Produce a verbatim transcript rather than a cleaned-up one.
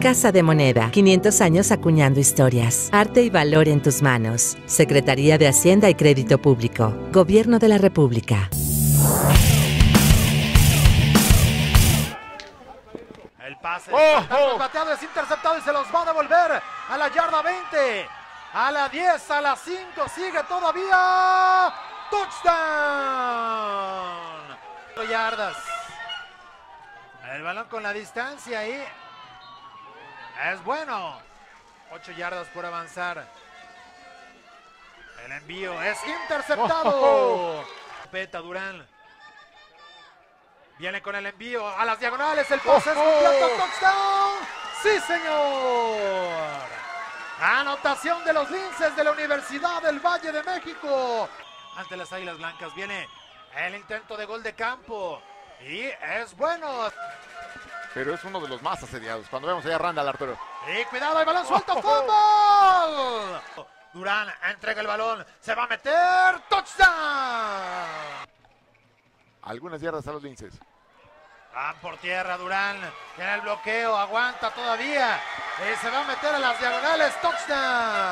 Casa de Moneda, quinientos años acuñando historias. Arte y valor en tus manos. Secretaría de Hacienda y Crédito Público. Gobierno de la República. El pase, oh, el oh. bateado es interceptado y se los va a devolver a la yarda veinte, a la diez, a la cinco, sigue todavía. ¡Touchdown! Yardas. El balón con la distancia ahí. Es bueno. ocho yardas por avanzar. El envío es interceptado. Oh, oh. Peta Durán. Viene con el envío a las diagonales. El pase es Oh, completo. oh. ¡Touchdown! ¡Sí, señor! Anotación de los Linces de la Universidad del Valle de México. Ante las Águilas Blancas viene el intento de gol de campo. Y es bueno. Pero es uno de los más asediados. Cuando vemos allá a Randall, Arturo. Y cuidado, el balón suelto. Oh, oh. ¡Fútbol! Durán entrega el balón. Se va a meter. ¡Touchdown! Algunas yardas a los linces. Van por tierra Durán. Tiene el bloqueo. Aguanta todavía. Y se va a meter a las diagonales. ¡Touchdown!